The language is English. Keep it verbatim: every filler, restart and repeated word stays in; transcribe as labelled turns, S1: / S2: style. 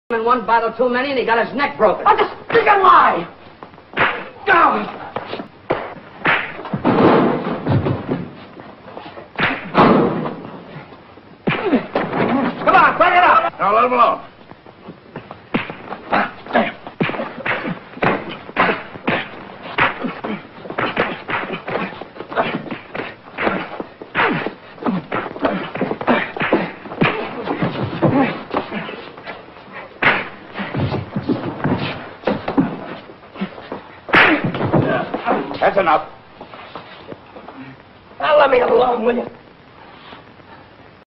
S1: in one battle too many, and he got his neck broken.
S2: I just think a lie. Go. Come on, bring it up.
S3: Now let him alone. That's enough.
S2: Now let me alone, will you?